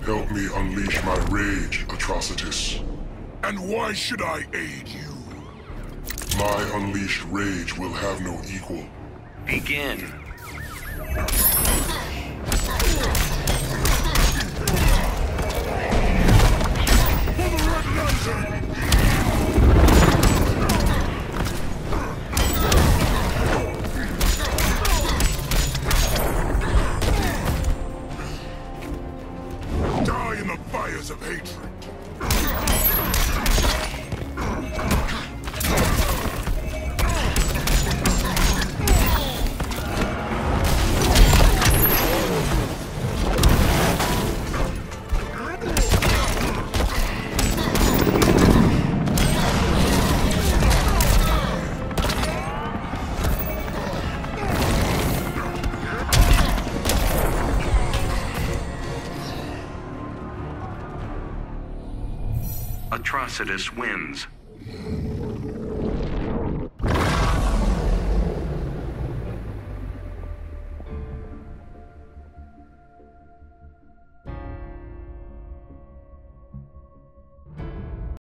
Help me unleash my rage, Atrocitus. And why should I aid you? My unleashed rage will have no equal. Begin. For the Red Lantern! Die in the fires of hatred. Atrocitus wins.